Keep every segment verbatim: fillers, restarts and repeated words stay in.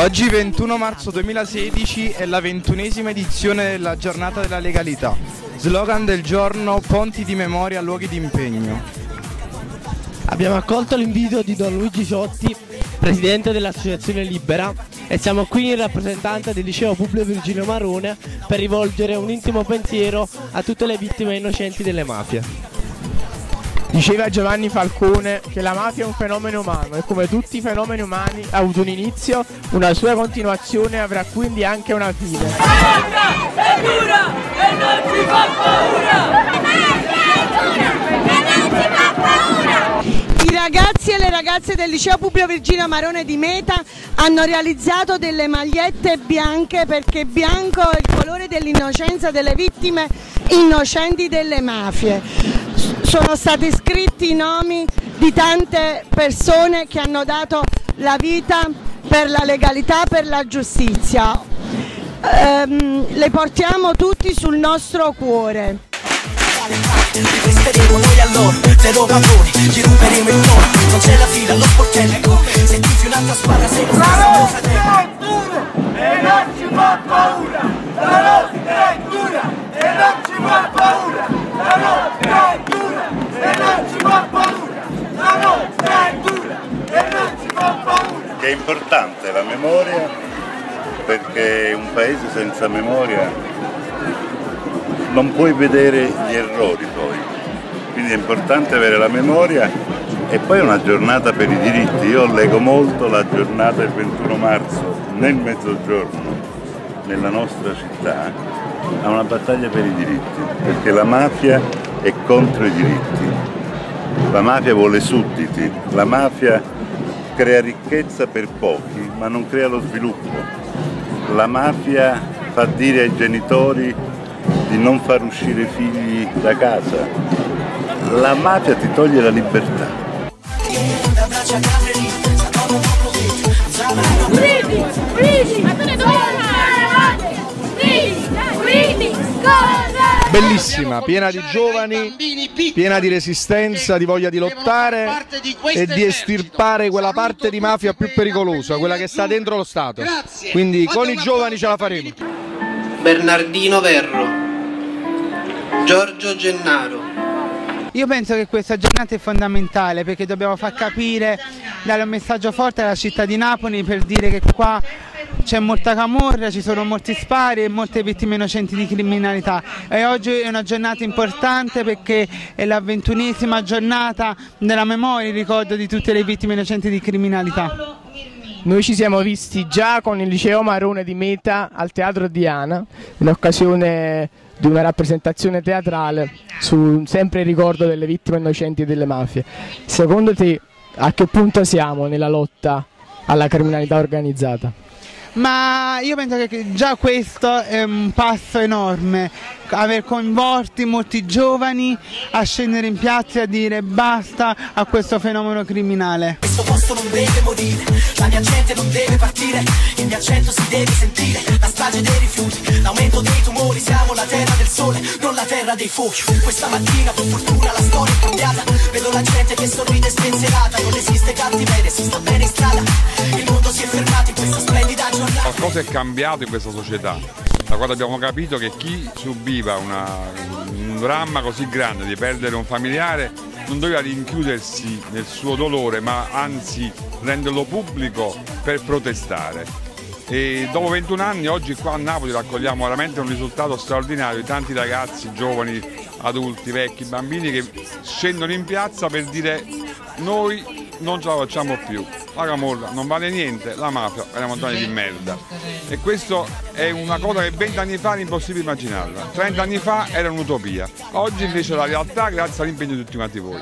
Oggi ventuno marzo duemilasedici è la ventunesima edizione della giornata della legalità. Slogan del giorno: ponti di memoria, luoghi di impegno. Abbiamo accolto l'invito di Don Luigi Ciotti, presidente dell'Associazione Libera, e siamo qui in rappresentanza del Liceo Publio Virgilio Marone per rivolgere un intimo pensiero a tutte le vittime innocenti delle mafie. Diceva Giovanni Falcone che la mafia è un fenomeno umano e come tutti i fenomeni umani ha avuto un inizio, una sua continuazione avrà quindi anche una fine. La mafia è dura e non ci fa paura! La mafia è dura e non ci fa paura! I ragazzi e le ragazze del Liceo Publio Virgilio Marone di Meta hanno realizzato delle magliette bianche perché bianco è il colore dell'innocenza delle vittime innocenti delle mafie. Sono stati scritti i nomi di tante persone che hanno dato la vita per la legalità, per la giustizia. Ehm, le portiamo tutti sul nostro cuore. Resteremo noi a loro, zero padroni, ci ruberemo il tono, non c'è la fila allo sportello, se tifi un'altra squadra sei lo stesso tuo fratello. La nostra è dura e non ci fa paura, la nostra è dura e non ci fa paura, la nostra è dura e non ci fa paura, la nostra è dura e non ci fa paura. Che è importante la memoria, perché un paese senza memoria non puoi vedere gli errori poi, quindi è importante avere la memoria. E poi è una giornata per i diritti. Io leggo molto la giornata del ventuno marzo nel mezzogiorno, nella nostra città, a una battaglia per i diritti, perché la mafia è contro i diritti, la mafia vuole sudditi, la mafia crea ricchezza per pochi ma non crea lo sviluppo, la mafia fa dire ai genitori di non far uscire i figli da casa, la mafia ti toglie la libertà. Bellissima, piena di giovani, piena di resistenza, di voglia di lottare e di estirpare quella parte di mafia più pericolosa, quella che sta dentro lo Stato. Quindi con i giovani ce la faremo. Bernardino Verro, Giorgio Gennaro. Io penso che questa giornata è fondamentale perché dobbiamo far capire, dare un messaggio forte alla città di Napoli per dire che qua c'è molta camorra, ci sono molti spari e molte vittime innocenti di criminalità, e oggi è una giornata importante perché è la ventunesima giornata della memoria e ricordo di tutte le vittime innocenti di criminalità. Noi ci siamo visti già con il Liceo Marone di Meta al Teatro Diana in occasione di una rappresentazione teatrale su sempre il ricordo delle vittime innocenti delle mafie. Secondo te a che punto siamo nella lotta alla criminalità organizzata? Ma io penso che già questo è un passo enorme, aver coinvolti molti giovani a scendere in piazza e a dire basta a questo fenomeno criminale. Questo posto non deve morire, la mia gente non deve partire, il mio accento si deve sentire, la strage dei rifiuti, l'aumento dei tumori, siamo la terra del sole, non la terra dei fuochi. Questa mattina per fortuna la storia è cambiata, vedo la gente che sorride spensierata, non esiste cattiveria, si sta bene in strada, il mondo si è fermato in questa splendida giornata. Qualcosa è cambiato in questa società, da quando abbiamo capito che chi subiva una, un dramma così grande di perdere un familiare non doveva rinchiudersi nel suo dolore, ma anzi renderlo pubblico per protestare. E dopo ventuno anni, oggi qua a Napoli raccogliamo veramente un risultato straordinario di tanti ragazzi, giovani, adulti, vecchi, bambini che scendono in piazza per dire noi non ce la facciamo più, la camorra non vale niente, la mafia è una montagna di merda. E questo è una cosa che vent'anni fa era impossibile immaginarla, trent'anni fa era un'utopia, oggi invece è la realtà grazie all'impegno di tutti quanti voi.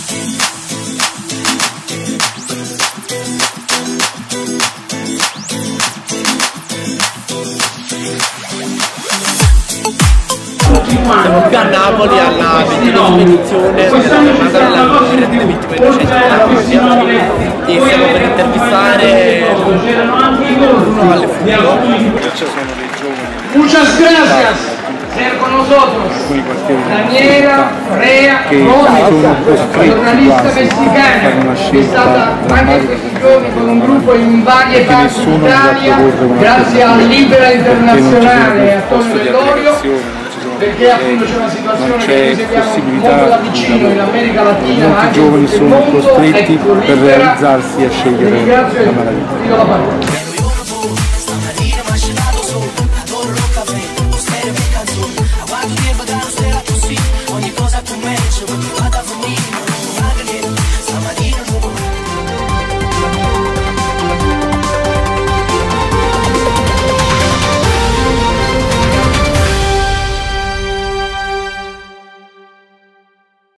Siamo qui a Napoli alla ventunesima edizione della giornata della memoria delle vittime innocenti della mafia e stiamo per intervistare uno alle fuoco. Ci sono dei giovani. Muchas gracias. Ser con nosotros Daniela Correa Rojas, giornalista messicana, che è stata anche in questi giorni con un gruppo in varie parti d'Italia, grazie a Libera Internazionale e a Antonio Dell'Orio, perché appunto c'è una situazione che noi seguiamo molto da vicino in America Latina, ma anche in tutto il mondo. costretti per realizzarsi e scegliere la malattia.